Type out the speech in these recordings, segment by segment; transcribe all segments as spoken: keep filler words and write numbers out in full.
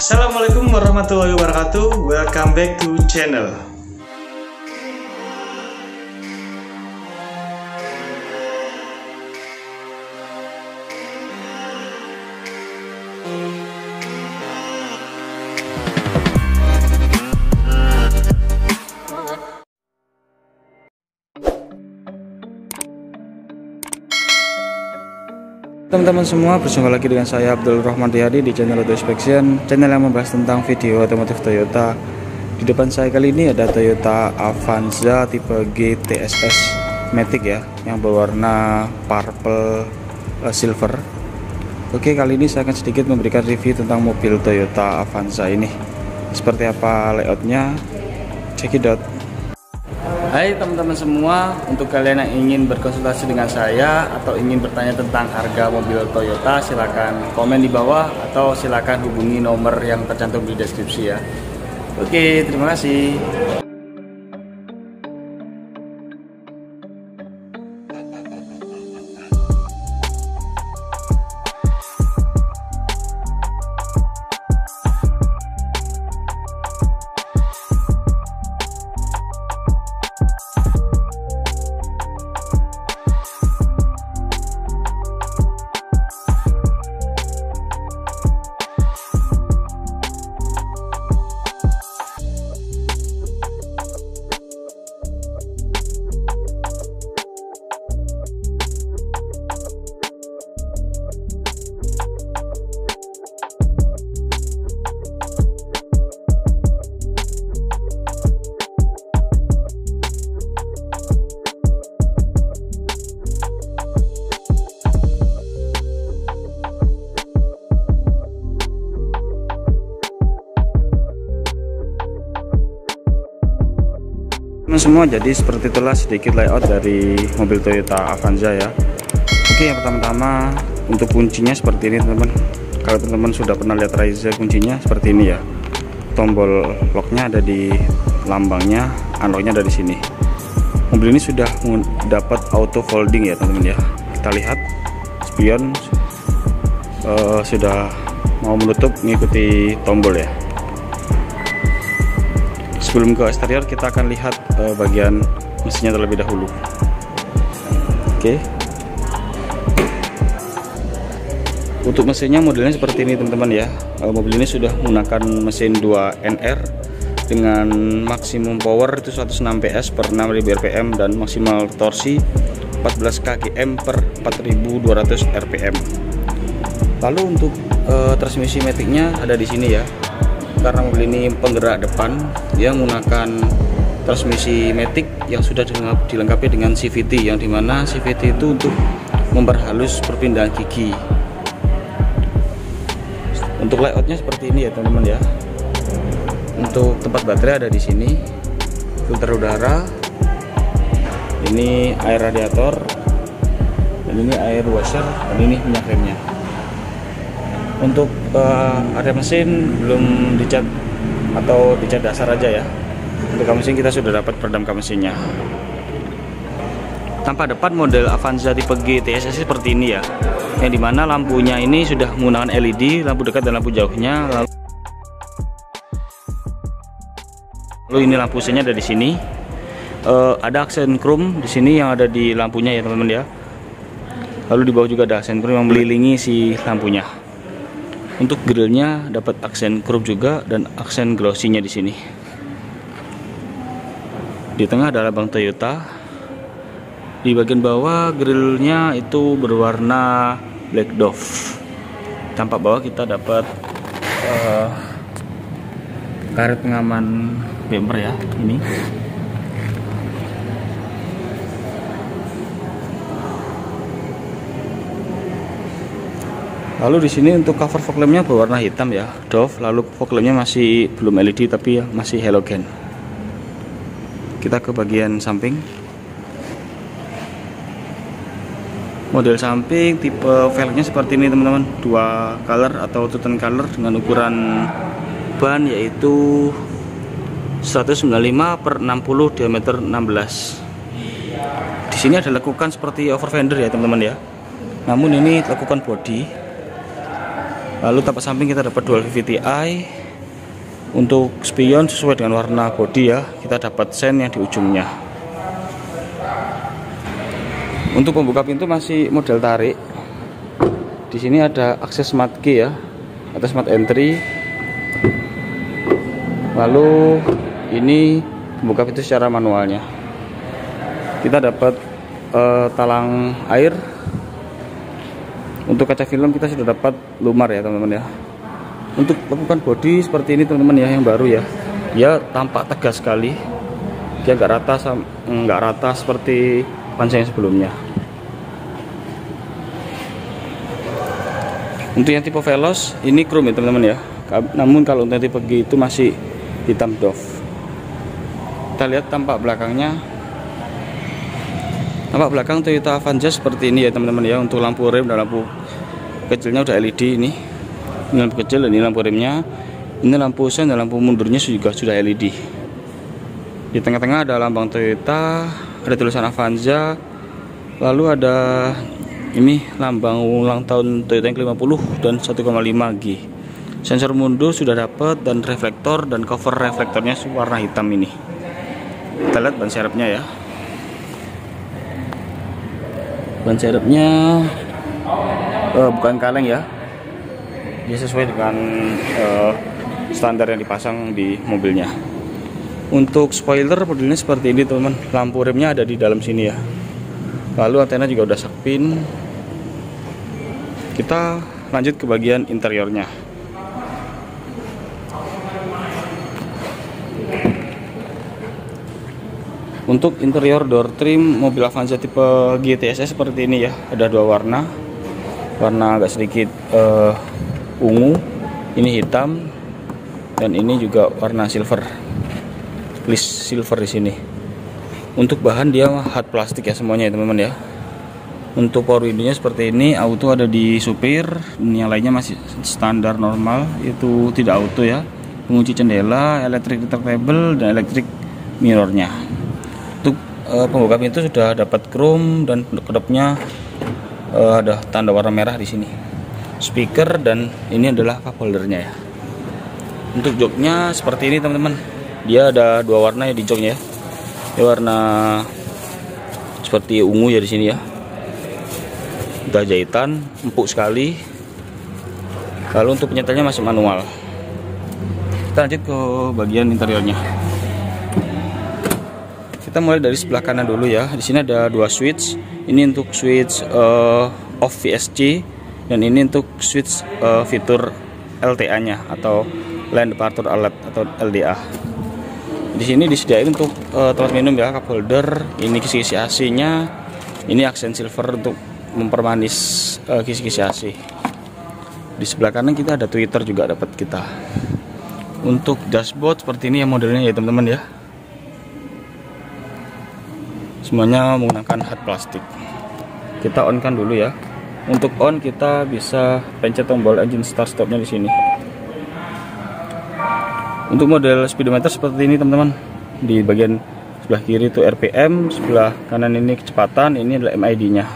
Assalamualaikum warahmatullahi wabarakatuh. Welcome back to channel. Teman-teman semua, bersama lagi dengan saya Abdul Rahman Riyadi di channel Auto Inspection, channel yang membahas tentang video otomotif Toyota. Di depan saya kali ini ada Toyota Avanza tipe G T S S Matic ya, yang berwarna purple uh, silver. Oke, kali ini saya akan sedikit memberikan review tentang mobil Toyota Avanza ini. Seperti apa layoutnya, check it out. Hai teman-teman semua, untuk kalian yang ingin berkonsultasi dengan saya atau ingin bertanya tentang harga mobil Toyota, silakan komen di bawah atau silakan hubungi nomor yang tercantum di deskripsi ya. Oke, terima kasih. Semua, jadi seperti itulah sedikit layout dari mobil Toyota Avanza ya. Oke, yang pertama-tama untuk kuncinya seperti ini teman-teman. Kalau teman-teman sudah pernah lihat Raiza kuncinya seperti ini ya. Tombol locknya ada di lambangnya, unlocknya ada di sini. Mobil ini sudah dapat auto folding ya teman-teman ya. Kita lihat spion uh, sudah mau menutup mengikuti tombol ya. Sebelum ke eksterior, kita akan lihat uh, bagian mesinnya terlebih dahulu. Oke. Untuk mesinnya modelnya seperti ini teman-teman ya. Uh, mobil ini sudah menggunakan mesin dua N R dengan maksimum power itu seratus enam P S per enam ribu R P M dan maksimal torsi empat belas kilogram per empat ribu dua ratus R P M. Lalu untuk uh, transmisi maticnya ada di sini ya. Karena mobil ini penggerak depan, dia menggunakan transmisi matic yang sudah dilengkapi dengan C V T, yang dimana C V T itu untuk memperhalus perpindahan gigi. Untuk layoutnya seperti ini ya teman-teman ya. Untuk tempat baterai ada di sini, filter udara, ini air radiator, dan ini air washer, dan ini minyak remnya. Untuk uh, area mesin belum dicat atau dicat dasar aja ya. Untuk kap mesin kita sudah dapat peredam kap mesinnya. Tampak depan model Avanza tipe G T S S seperti ini ya, yang dimana lampunya ini sudah menggunakan L E D, lampu dekat dan lampu jauhnya. Lalu, lalu ini lampu mesinnya ada di sini. Uh, ada aksen chrome di sini yang ada di lampunya ya teman-teman ya. Lalu di bawah juga ada aksen chrome yang mengelilingi si lampunya. Untuk grillnya dapat aksen chrome juga dan aksen glossy-nya di sini. Di tengah ada lambang Toyota. Di bagian bawah grillnya itu berwarna black dove. Tampak bawah kita dapat uh, karet pengaman bumper ya ini. Lalu di sini untuk cover fog lampnya berwarna hitam ya, dove. Lalu fog lampnya masih belum L E D tapi ya masih halogen. Kita ke bagian samping. Model samping tipe velgnya seperti ini teman-teman, dua color atau two tone color dengan ukuran ban yaitu seratus sembilan puluh lima per enam puluh diameter enam belas. Di sini ada lekukan seperti over fender ya teman-teman ya. Namun ini lekukan body. Lalu tapak samping kita dapat dual V V T I. Untuk spion sesuai dengan warna bodi ya, kita dapat sen yang di ujungnya. Untuk pembuka pintu masih model tarik. Di sini ada akses smart key ya, atau smart entry. Lalu ini pembuka pintu secara manualnya. Kita dapat uh, talang air. Untuk kaca film kita sudah dapat lumar ya teman-teman ya. Untuk lekukan bodi seperti ini teman-teman ya, yang baru ya, dia tampak tegas sekali, dia nggak rata nggak rata seperti Avanza yang sebelumnya. Untuk yang tipe Veloz ini chrome ya teman-teman ya, namun kalau untuk tipe G itu masih hitam doff. Kita lihat tampak belakangnya. Tampak belakang Toyota Avanza seperti ini ya teman-teman ya. Untuk lampu rem dan lampu kecilnya udah L E D ini. Ini lampu kecil dan ini lampu remnya. Ini lampu sen dan lampu mundurnya juga sudah L E D. Di tengah-tengah ada lambang Toyota, ada tulisan Avanza. Lalu ada ini lambang ulang tahun Toyota yang ke lima puluh dan satu koma lima G. Sensor mundur sudah dapat, dan reflektor dan cover reflektornya warna hitam ini. Kita lihat ban serepnya ya. Ban serepnya uh, bukan kaleng ya. Dia sesuai dengan uh, standar yang dipasang di mobilnya. Untuk spoiler modelnya seperti ini teman-teman. Lampu remnya ada di dalam sini ya. Lalu antena juga udah sakpin. Kita lanjut ke bagian interiornya. Untuk interior door trim mobil Avanza tipe G T S S seperti ini ya. Ada dua warna. Warna agak sedikit uh, ungu, ini hitam, dan ini juga warna silver, list silver di sini. Untuk bahan dia hard plastik ya semuanya ya teman-teman ya. Untuk power window-nya seperti ini, auto ada di supir, yang lainnya masih standar normal, itu tidak auto ya. Pengunci jendela, electric returnable, dan electric mirrornya. Untuk e, pembuka pintu sudah dapat chrome, dan kedapnya e, ada tanda warna merah di sini. Speaker, dan ini adalah cup holdernya ya. Untuk joknya seperti ini teman-teman. Dia ada dua warna ya di joknya ya. Ini warna seperti ungu ya di sini ya. Udah jahitan, empuk sekali. Lalu untuk penyetelnya masih manual. Kita lanjut ke bagian interiornya. Kita mulai dari sebelah kanan dulu ya. Di sini ada dua switch. Ini untuk switch uh, off V S C. Dan ini untuk switch uh, fitur L T A-nya atau Lane Departure Alert atau L D A. Di sini disediain untuk uh, tempat minum ya, cup holder. Ini kisi-kisi A C-nya. Ini aksen silver untuk mempermanis uh, kisi-kisi A C. Di sebelah kanan kita ada Twitter juga dapat kita. Untuk dashboard seperti ini ya modelnya ya teman-teman ya. Semuanya menggunakan hard plastik. Kita on kan dulu ya. Untuk on kita bisa pencet tombol engine start stopnya di sini. Untuk model speedometer seperti ini teman-teman. Di bagian sebelah kiri itu R P M, sebelah kanan ini kecepatan, ini adalah M I D-nya.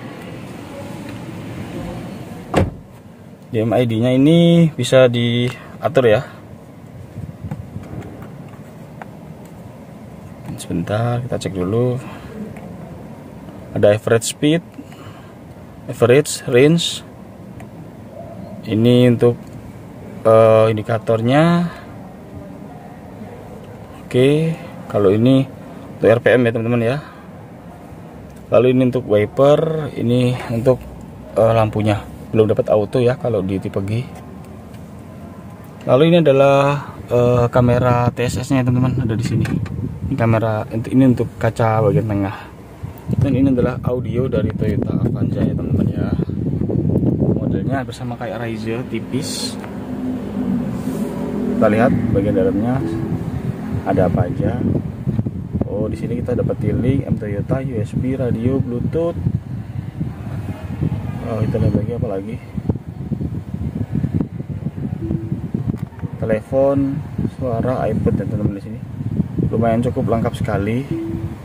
Di M I D-nya ini bisa diatur ya. Sebentar, kita cek dulu. Ada average speed, average range. Ini untuk uh, indikatornya. Oke, kalau ini untuk R P M ya teman-teman ya. Lalu ini untuk wiper, ini untuk uh, lampunya. Belum dapat auto ya kalau di tipe G. Lalu ini adalah uh, kamera T S S-nya teman-teman, ada di sini. Ini kamera ini untuk kaca bagian tengah. Dan ini adalah audio dari Toyota Avanza ya teman-teman ya. Modelnya bersama kayak Raiser tipis. Kita lihat bagian dalamnya ada apa aja. Oh, di sini kita dapat link M Toyota, U S B, radio, Bluetooth. Oh, kita lihat lagi apa lagi? Telepon, suara, iPod dan teman-teman di sini. Lumayan cukup lengkap sekali.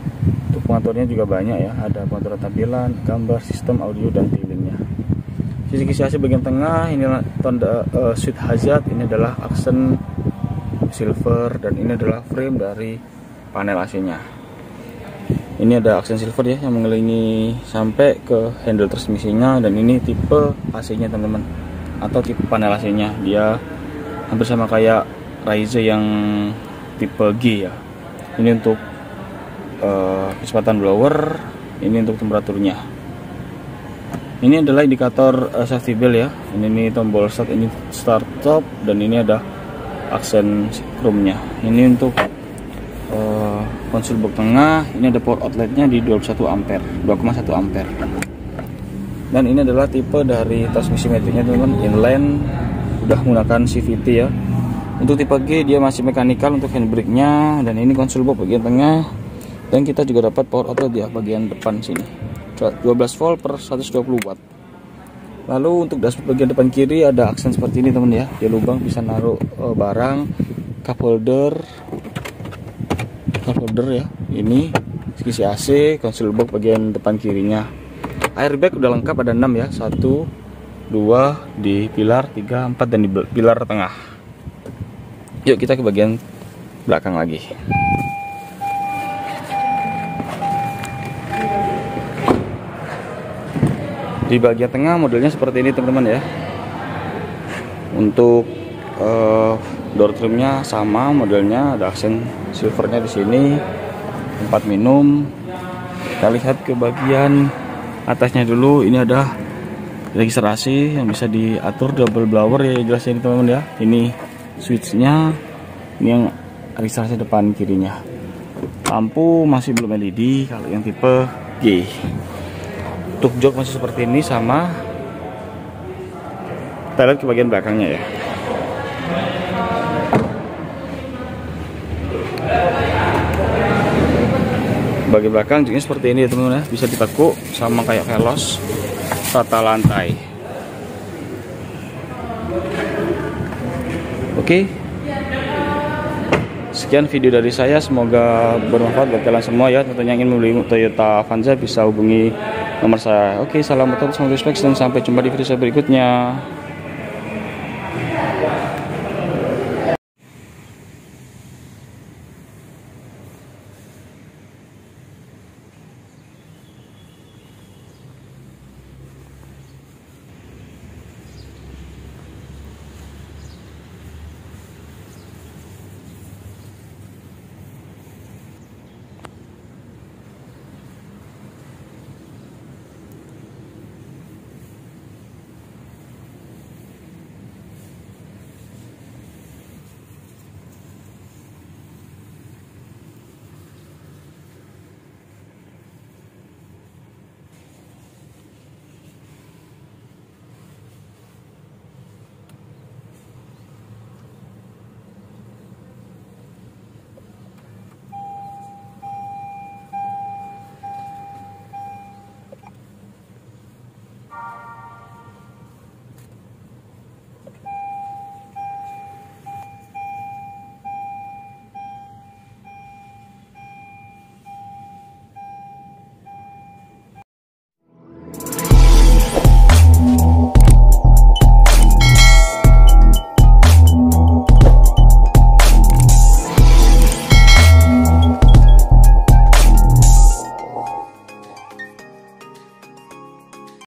Untuk pengaturnya juga banyak ya. Ada pengatur tampilan, gambar, sistem audio dan tilingnya. Di Kisi-kisi A C bagian tengah ini tanda uh, switch hazard, ini adalah aksen silver, dan ini adalah frame dari panel A C-nya. Ini ada aksen silver ya yang mengelilingi sampai ke handle transmisinya, dan ini tipe A C-nya teman-teman, atau tipe panel A C-nya. Dia hampir sama kayak Raize yang tipe G ya. Ini untuk uh, kecepatan blower, ini untuk temperaturnya. Ini adalah indikator uh, safety belt ya. Ini nih tombol start, ini start stop, dan ini ada aksen chrome-nya. Ini untuk uh, konsol box tengah. Ini ada power outletnya di dua puluh satu ampere, dua koma satu ampere. Dan ini adalah tipe dari transmisi metiknya teman-teman, inline, udah menggunakan C V T ya. Untuk tipe G dia masih mekanikal untuk handbrake-nya, dan ini konsol box bagian tengah. Dan kita juga dapat power outlet ya bagian depan sini, dua belas volt per seratus dua puluh watt. Lalu untuk dashboard bagian depan kiri ada aksen seperti ini teman ya. Dia lubang bisa naruh uh, barang, cup holder, cup holder ya. Ini kisi A C, konsol box bagian depan kirinya. Airbag udah lengkap, ada enam ya, satu, dua di pilar, tiga, empat, dan di pilar tengah. Yuk kita ke bagian belakang lagi. Di bagian tengah modelnya seperti ini teman-teman ya. Untuk uh, door trimnya sama modelnya, ada aksen silvernya di sini, tempat minum. Kita lihat ke bagian atasnya dulu. Ini ada registrasi yang bisa diatur, double blower ya jelas ini teman-teman ya. Ini switchnya, ini yang registrasi depan kirinya. Lampu masih belum L E D kalau yang tipe G. Untuk jok masih seperti ini sama. Kita lihat ke bagian belakangnya ya. Bagian belakang joknya seperti ini ya teman-teman ya, bisa ditekuk sama kayak Veloz, rata lantai. Oke, sekian video dari saya, semoga bermanfaat buat kalian semua ya. Tentunya yang ingin membeli Toyota Avanza bisa hubungi nomor saya. Oke, salam motor, salam respect, dan sampai jumpa di video saya berikutnya.